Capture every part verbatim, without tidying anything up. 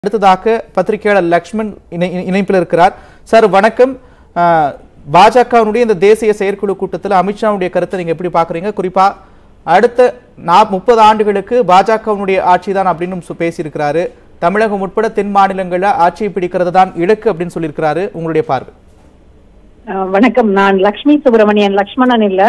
அடுத்ததாக பத்திரிகையாளர் லக்ஷ்மண் இணைப்பில் இருக்கிறார். சார் வணக்கம். பாஜகவுடைய இந்த தேசிய செயற்குழு கூட்டத்தில் அமித்ஷாவுடைய கருத்தை நீங்க எப்படி பாக்குறீங்க? குறிப்பா அடுத்த முப்பது ஆண்டுகளுக்கு பாஜகவுடைய ஆட்சி தான் அப்படின்னு பேசியிருக்கிறாரு. தமிழகம் உட்பட தென் மாநிலங்களில் ஆட்சியை பிடிக்கிறது தான் இலக்கு அப்படின்னு சொல்லியிருக்கிறாரு. உங்களுடைய பார்வை? வணக்கம், நான் லக்ஷ்மி சுப்பிரமணியன், லக்ஷ்மணன் இல்ல.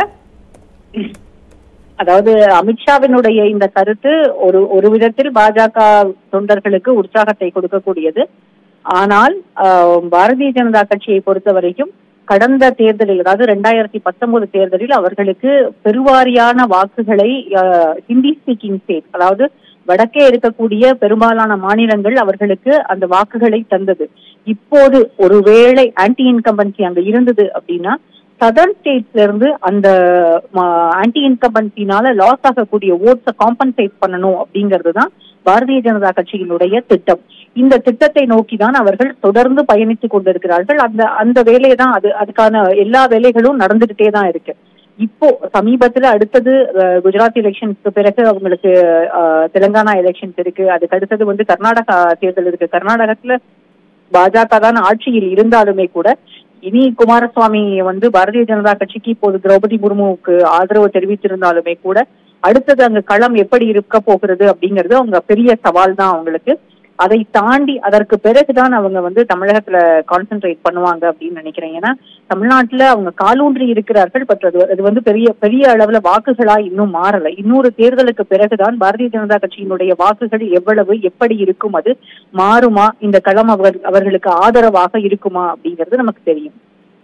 அதாவது அமித்ஷாவினுடைய இந்த கருத்து ஒரு ஒரு விதத்தில் பாஜக தொண்டர்களுக்கு உற்சாகத்தை கொடுக்கக்கூடியது. ஆனால் பாரதிய ஜனதா கட்சியை பொறுத்த வரைக்கும் கடந்த தேர்தலில், அதாவது இரண்டாயிரத்தி பத்தொன்பது தேர்தலில் அவர்களுக்கு பெருவாரியான வாக்குகளை ஹிந்தி ஸ்பீக்கிங் ஸ்டேட், அதாவது வடக்கே இருக்கக்கூடிய பெரும்பாலான மாநிலங்கள் அவர்களுக்கு அந்த வாக்குகளை தந்தது. இப்போது ஒருவேளை ஆன்டி இன்கம்பன்சி அங்க இருந்தது அப்படின்னா சதர்ன் ஸ்டேட்ஸ்ல இருந்து அந்த ஆன்டி இன்கம்பன்சினால லாஸ் ஆகக்கூடிய ஓட்ஸை காம்பன்சேட் பண்ணணும் அப்படிங்கிறது தான் பாரதிய ஜனதா கட்சியினுடைய திட்டம். இந்த திட்டத்தை நோக்கிதான் அவர்கள் தொடர்ந்து பயணித்துக் கொண்டிருக்கிறார்கள். அந்த அந்த வேலையை தான் அது அதுக்கான எல்லா வேலைகளும் நடந்துகிட்டே தான் இருக்கு. இப்போ சமீபத்துல அடுத்தது குஜராத் எலெக்ஷனுக்கு பிறகு அவங்களுக்கு தெலுங்கானா எலெக்ஷன்ஸ் இருக்கு. அதுக்கு அடுத்தது வந்து கர்நாடகா தேர்தல் இருக்கு. கர்நாடகத்துல பாஜக தான் ஆட்சியில் இருந்தாலுமே கூட இனி குமாரசுவாமி வந்து பாரதிய ஜனதா கட்சிக்கு இப்போது திரௌபதி முர்முவுக்கு ஆதரவு தெரிவித்திருந்தாலுமே கூட அடுத்தது அங்க களம் எப்படி இருக்க போகிறது அப்படிங்கிறது அவங்க பெரிய சவால் தான் அவங்களுக்கு. அதை தாண்டி அதற்கு பிறகுதான் அவங்க வந்து தமிழகத்துல கான்சென்ட்ரேட் பண்ணுவாங்க அப்படின்னு நினைக்கிறேன். ஏன்னா தமிழ்நாட்டுல அவங்க காலூன்றி இருக்கிறார்கள். பட் அது அது வந்து பெரிய பெரிய அளவுல வாக்குகளா இன்னும் மாறல. இன்னொரு தேர்தலுக்கு பிறகுதான் பாரதிய ஜனதா கட்சியினுடைய வாக்குகள் எவ்வளவு எப்படி இருக்கும், அது மாறுமா, இந்த களம் அவர் அவர்களுக்கு ஆதரவாக இருக்குமா அப்படிங்கிறது நமக்கு தெரியும்.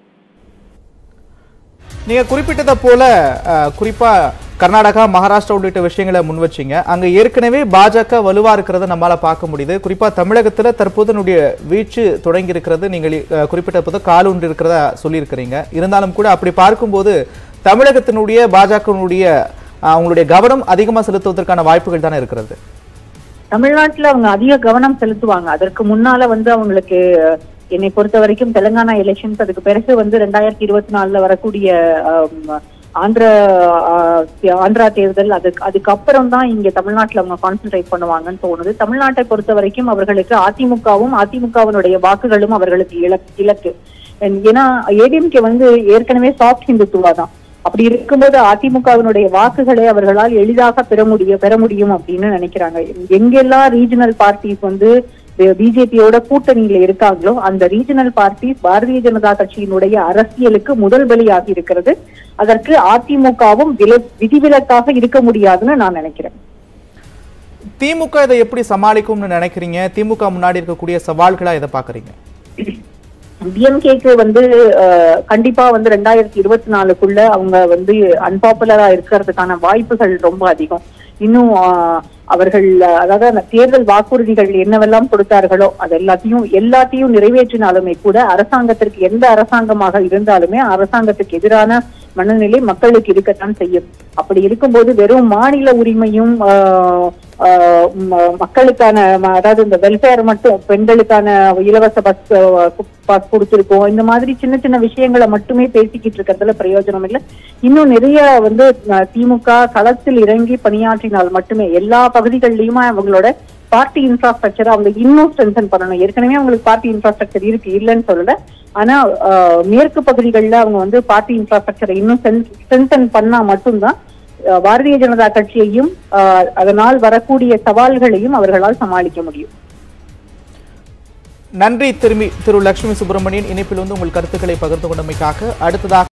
நீங்க குறிப்பிட்டதை போல குறிப்பா கர்நாடகா, மகாராஷ்டிரா உள்ளிட்ட விஷயங்களை முன் வச்சிங்க. அங்க ஏற்கனவே பாஜக வலுவா இருக்கிறத நம்மளால பார்க்க முடியுது. குறிப்பா தமிழகத்துல தற்போது வீழ்ச்சி தொடங்கி இருக்கிறது நீங்கள் குறிப்பிட்ட போது காலூன்றி இருக்கிறதா சொல்லியிருக்கிறீங்க. இருந்தாலும் கூட அப்படி பார்க்கும்போது தமிழகத்தினுடைய பாஜகனுடைய அவங்களுடைய கவனம் அதிகமா செலுத்துவதற்கான வாய்ப்புகள் தானே இருக்கிறது. தமிழ்நாட்டுல அவங்க அதிக கவனம் செலுத்துவாங்க. அதற்கு முன்னால வந்து அவங்களுக்கு என்னை பொறுத்த வரைக்கும் தெலுங்கானா எலெக்ஷன்ஸ், அதுக்கு பிறகு வந்து ரெண்டாயிரத்தி இருபத்தி நாலுல வரக்கூடிய ஆந்திர ஆந்திரா தேர்தல், அதுக்கு அதுக்கப்புறம் தான் இங்க தமிழ்நாட்டுல அவங்க கான்சென்ட்ரேட் பண்ணுவாங்கன்னு தோணுது. தமிழ்நாட்டை பொறுத்த வரைக்கும் அவர்களுக்கு அதிமுகவும் அதிமுகவினுடைய வாக்குகளும் அவர்களுக்கு இலக்கு இலக்கு ஏன்னா ஏடிஎம்கே வந்து ஏற்கனவே சாஃப்ட் ஹிந்துத்துவா தான். அப்படி இருக்கும்போது அதிமுகவினுடைய வாக்குகளை அவர்களால் எளிதாக பெற முடியும் பெற முடியும் அப்படின்னு நினைக்கிறாங்க. எங்கெல்லாம் ரீஜனல் பார்ட்டிஸ் வந்து பிஜேபியோட கூட்டணியில இருக்காங்களோ அந்த ரீஜனல் பார்ட்டிஸ் பாரதிய ஜனதா கட்சியினுடைய அரசியலுக்கு முதல் பலியாகி இருக்கிறது. அதற்கு அதிமுகவும் விதிவிலக்காக இருக்க முடியாதுன்னு நான் நினைக்கிறேன். திமுக இதை எப்படி சமாளிக்கும்னு நினைக்கிறீங்க? திமுக முன்னாடி இருக்கக்கூடிய சவால்களா இதை பாக்குறீங்க? டிஎம்கேக்கு வந்து கண்டிப்பா வந்து ரெண்டாயிரத்தி இருபத்தி நாலுக்குள்ள அவங்க வந்து அன்பாப்புலரா இருக்கிறதுக்கான வாய்ப்புகள் ரொம்ப அதிகம். இன்னும் அவர்கள் அதாவது அந்த தேர்தல் வாக்குறுதிகள் என்னவெல்லாம் கொடுத்தார்களோ அது எல்லாத்தையும் எல்லாத்தையும் நிறைவேற்றினாலுமே கூட அரசாங்கத்திற்கு எந்த அரசாங்கமாக இருந்தாலுமே அரசாங்கத்துக்கு எதிரான மனநிலை மக்களுக்கு இருக்கத்தான் செய்யும். அப்படி இருக்கும்போது வெறும் மாநில உரிமையும் மக்களுக்கான, அதாவது இந்த வெல்ஃபேர் மட்டும், பெண்களுக்கான இலவச பஸ் பாஸ் கொடுத்திருக்கோம், இந்த மாதிரி சின்ன சின்ன விஷயங்களை மட்டுமே பேசிக்கிட்டு இருக்கிறதுல பிரயோஜனம் இல்லை. இன்னும் நிறைய வந்து திமுக களத்தில் இறங்கி பணியாற்றினால் மட்டுமே எல்லா பகுதிகளிலுமே அவங்களோட பார்ட்டி இன்ஃப்ராஸ்ட்ரக்சர் அவங்க இன்னும் ஸ்ட்ரென்தன் பண்ணணும். ஏற்கனவே அவங்களுக்கு பார்ட்டி இன்ஃப்ராஸ்ட்ரக்சர் இருக்கு, இல்லைன்னு சொல்லல. ஆனா மேற்கு பகுதிகளில் அவங்க வந்து பார்ட்டி இன்ஃப்ராஸ்ட்ரக்சரை இன்னும் ஸ்ட்ரென்தன் பண்ணா மட்டும்தான் பாரதிய ஜனதா கட்சியையும் அதனால் வரக்கூடிய சவால்களையும் அவர்களால் சமாளிக்க முடியும். நன்றி திரும்பி திரு லட்சுமி சுப்பிரமணியன் இணைப்பில் வந்து உங்கள் கருத்துக்களை பகிர்ந்து கொண்டமைக்காக. அடுத்ததாக